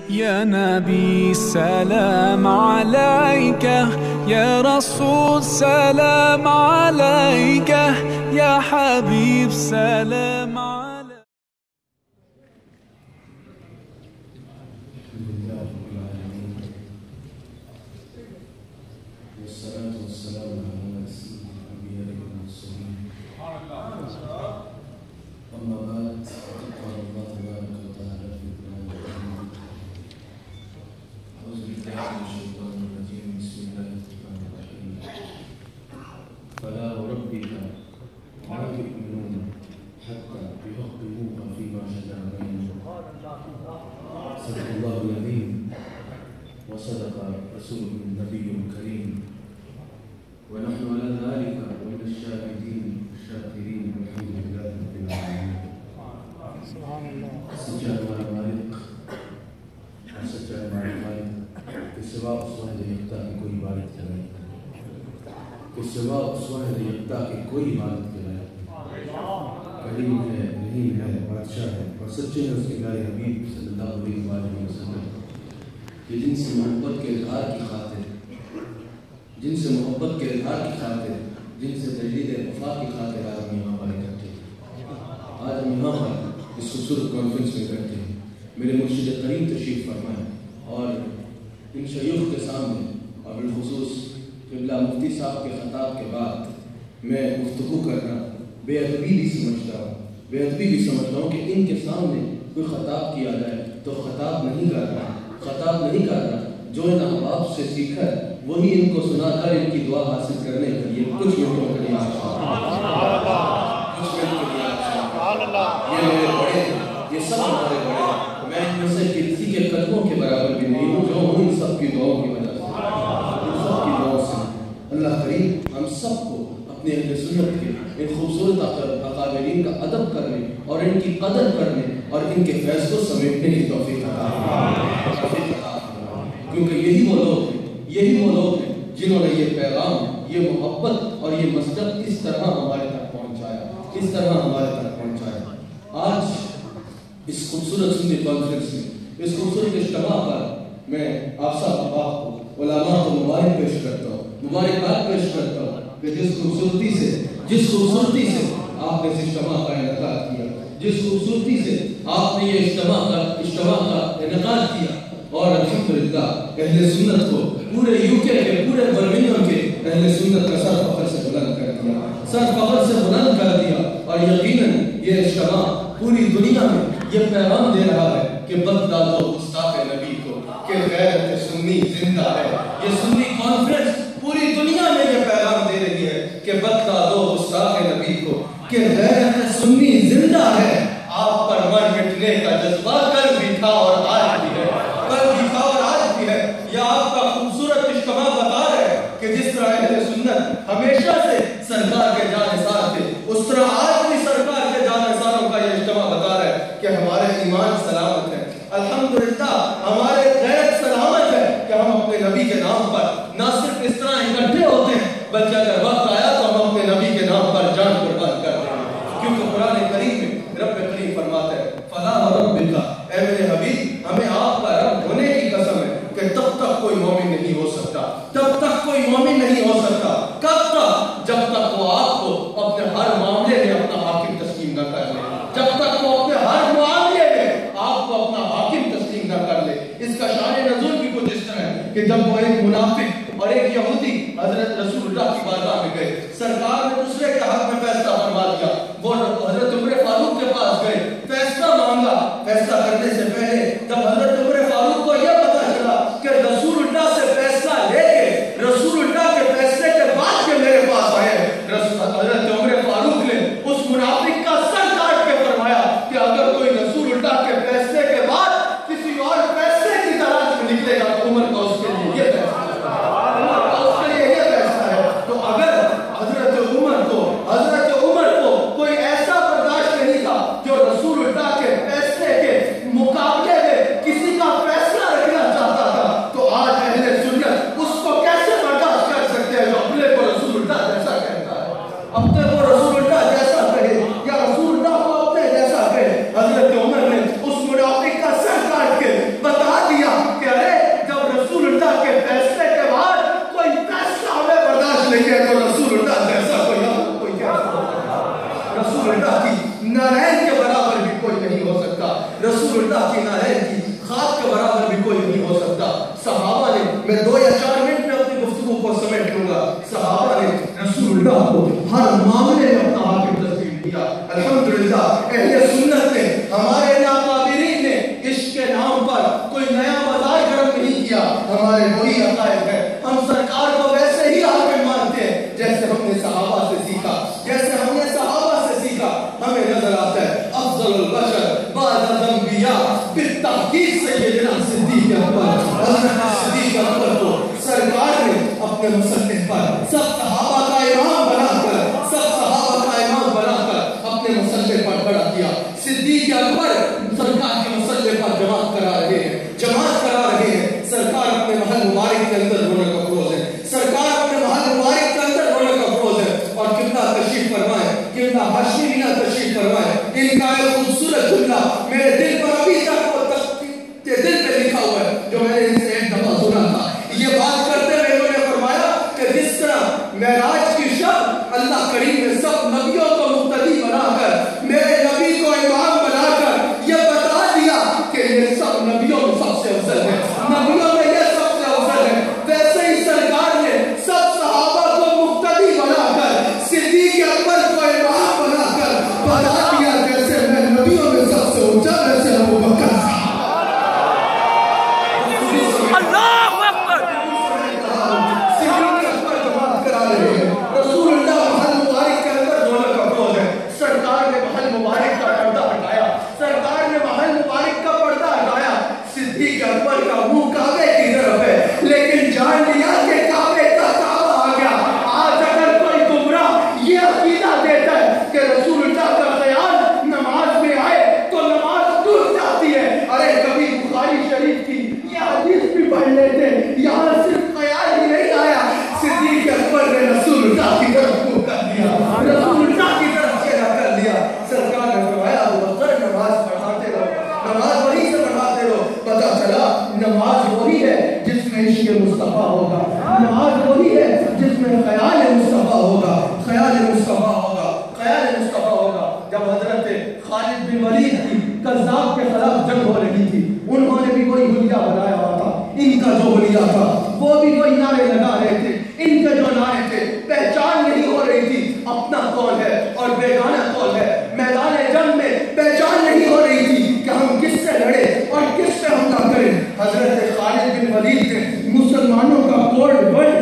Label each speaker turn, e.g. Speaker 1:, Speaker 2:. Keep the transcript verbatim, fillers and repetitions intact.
Speaker 1: يا نبي سلام عليك، يا رسول سلام عليك، يا حبيب سلام عليك.
Speaker 2: والصلاة والسلام على سيد الأنبياء والمرسلين. أما بعد، قال الله تبارك وتعالى في القرآن الكريم: أعوذ بالله من الشيطان الرجيم، بسم الله الرحمن الرحيم. فلا وربك لا يؤمنون حتى يحكموك فيما شجر بينهم. صدق الله العظيم وصدق رسوله النبي الكريم، ونحن على ذلك ومن الشاهدين الشاكرين والحمد لله رب العالمين. سبحان اللہ. سچا ہمارا مالک اور سچا ہمارا خالق کے سوا اس واحد یکتا کی کوئی عبادت کے لائق نہیں، کے سوا اس واحد یکتا کی کوئی عبادت کے لائق نہیں. کریم ہے، رحیم ہے، بادشاہ ہے، اور سچے ہیں اس کے پیارے حبیب صلی اللہ علیہ وسلم کہ جن سے محبت کے اظہار کی خاطر جن سے محبت کے اظہار کی خاطر جن سے تجدید وفا کی خاطر آج ہم یہاں پر اکٹھے ہیں. آج ہم یہاں پر اس خوبصورت کانفرنس میں اکٹھے ہیں. میرے مرشد کریم تشریف فرمائیں اور ان شیوخ کے سامنے اور بالخصوص قبلہ مفتی صاحب کے خطاب کے بعد میں گفتگو کرنا بے ادبی بھی سمجھتا ہوں بے ادبی بھی سمجھتا ہوں کہ ان کے سامنے کوئی خطاب کیا جائے تو خطاب نہیں کر رہا خطاب نہیں کر رہا جو ان احباب سے سیکھا ہے وہی ان کو سنا کر ان کی دعا حاصل کرنے کے لیے کچھ منٹوں کے لیے آپ کچھ منٹوں کے لیے آپ یہ میرے بڑے یہ سب ہمارے بڑے میں ان میں سے کسی کے قدموں کے برابر بھی نہیں ہوں جو ہوں ان سب کی دعاؤں کی وجہ سے ان سب کی دعاؤں سے. اللہ کریم ہم سب کو اپنے اہل سنت کے ان خوبصورت اکابرین کا ادب کرنے اور ان کی قدر کرنے اور ان کے فیصلوں سمیٹنے کی توفیق عطا فرمائے. کیونکہ یہی وہ لوگ ہیں یہی وہ لوگ ہیں جنہوں نے یہ پیغام یہ محبت اور یہ مصدق اس طرح ہمارے تک پہنچایا اس طرح ہمارے تک پہنچایا. آج اس خوبصورت سنی کانفرنس میں اس خوبصورت اجتماع پر میں آپ سب احباب کو علماء کو مبارک پیش کرتا ہوں مبارکباد پیش کرتا ہوں کہ جس خوبصورتی سے جس خوبصورتی سے آپ نے اس اجتماع کا انعقاد کیا جس خوبصورتی سے آپ نے یہ اجتماع کا اجتماع کا انعقاد کیا اور الحمدللہ اہل سنت کو پورے یو کے کے پورے برمنگھم کے اہل سنت کا سر فخر سے بلند کر دیا سر فخر سے بلند کر دیا. اور یقیناً یہ اجتماع پوری دنیا میں یہ پیغام دے رہا ہے کہ بتلا دو گستاخ نبی کو کہ غیرت سنی زندہ ہے. یہ سنی کانفرنس پوری دنیا میں یہ پیغام دے رہی ہے کہ بتلا دو گستاخ نبی کو کہ غیرت سنی زندہ ہے. آپ پر مر مٹنے کا جذبہ کل بھی تھا اور آج بھی ہے کل بھی تھا اور آج بھی ہے. یہ آپ کا خوبصورت اجتماع بتا رہا ہے کہ جس طرح اہل سنت ہمیشہ سے سرکار کے جانثار تھے اس طرح آج بھی سرکار کے جانثاروں کا یہ اجتماع بتا رہا ہے کہ ہمارے ایمان سلامت ہے. الحمدللہ ہمارے غیرت سلامت ہے کہ ہم اپنے نبی کے نام پر نہ صرف اس طرح اکٹھے ہوتے ہیں بلکہ اگر وقت آیا تو ہم اپنے نبی کے نام پر جان قربان کرتے ہیں. کیونکہ قرآن کریم میں رب کریم فرماتا ہے فلا وربک اے میرے حبیب ہمیں آپ کا رب ہونے کی قسم ہے کہ تب تک کوئی مومن نہیں ہو سکتا تب تک کوئی مومن نہیں ہو سکتا. کب تک؟ جب تک وہ آپ کو اپنے ہر معاملے میں اپنا حاکم تسلیم نہ کر لے جب تک وہ اپنے ہر معاملے میں آپ کو اپنا حاکم تسلیم نہ کر لے. اس کا شان نزول بھی کچھ اس طرح ہے کہ جب وہ ایک منافق اور ایک یہودی حضرت رسول اللہ کی بارگاہ میں گئے سرکار نے دوسرے کے حق میں فیصلہ فرما دیا. وہ حضرت عمر فاروق کے پاس گئے فیصلہ مانگا. فیصلہ کرنے سے پہلے جب حضرت عمر فاروق کو یہ پتا چلا کہ رسول اللہ سے فیصلہ لے کے رسول اللہ کے فیصلے کے بعد کے میرے پاس آئے حضرت عمر فاروق نے اس منافق کا سر کاٹ کے فرمایا کہ اگر کوئی رسول اللہ کے فیصلے کے بعد کسی اور فیصلے کی تلاش میں نکلے گا تو عمر کا اس کے لیے یہ فیصلہ ہے اس کے لیے یہ فیصلہ ہے. تو اگر حضرت عمر کو حضرت عمر کو کوئی ایسا برداشت نہیں تھا جو رسول اللہ کے فیصلے کے مقابلے میں کسی کا فیصلہ رکھنا چاہتا تھا تو آج اہل سنت اس کو کیسے برداشت کر سکتے ہیں جو اپنے کو رسول اللہ جیسا کہتا ہے اپنے کو رسول اللہ جیسا کہے یا رسول اللہ کو اپنے جیسا کہے. حضرت عمر نے اس منافق کا سر کاٹ کے بتا دیا
Speaker 3: میں دو یا چار منٹ میں اپنی گفتگو کو سمیٹ لوں گا. صحابہ نے رسول اللہ کو ہر معاملے میں اپنا حاکم تسلیم کیا. الحمدللہ اہل سنت نے، ہمارے ناقابرین نے عشق کے نام پر کوئی نیا بازار گرم نہیں کیا. ہمارے وہی عقائد ہے. ہم سرکار کو ویسے ہی حاکم مانتے ہیں جیسے ہم نے صحابہ سے سیکھا، جیسے ہم نے صحابہ سے سیکھا. ہمیں نظر آتا ہے افضل البشر بعد الانبیاء بالتحقیق سیدنا صدیق اکبر. صدیق اکبر کو سرکار نے اپنے مسلح پر سب صحابہ کا امام بنا کر سب صحابہ کا امام بنا کر اپنے مسلح پر کھڑا کیا. صدیق اکبر سرکار کے مسلح پر جماعت کرا رہے ہیں جماعت کرا رہے ہیں. سرکار اپنے محل مبارک کے اندر رونق افروز ہے. سرکار اپنے محل مبارک کے اندر رونق افروز ہے. اور کتنا تشریف فرمائے، کتنا ہاشمی مینا تشریف فرمائے. ان کا ایک خوبصورت جملہ میرے دل پر ابھی تک وہ دل پہ لکھا ہوا ہے جو میں نے ان سے ایک دفعہ سنا تھا. یہ بات کرتے ہوئے انہوں نے فرمایا کہ جس طرح معراج کی شب اللہ کریم نے سب نبیوں کو مقتدی بنا کر میرے نبی کو امام بنا کر یہ بتا دیا کہ یہ سب نبیوں میں سب سے افضل ہے، نبیوں میں یہ سب سے افضل ہے، ویسے ہی سرکار نے سب صحابہ کو مقتدی بنا کر صدیق اکبر کو امام بنا کر بتا دیا جیسے میں نبیوں میں سب سے اونچا ویسے ابو بکر. مسلمانوں کا کوڈ ورڈ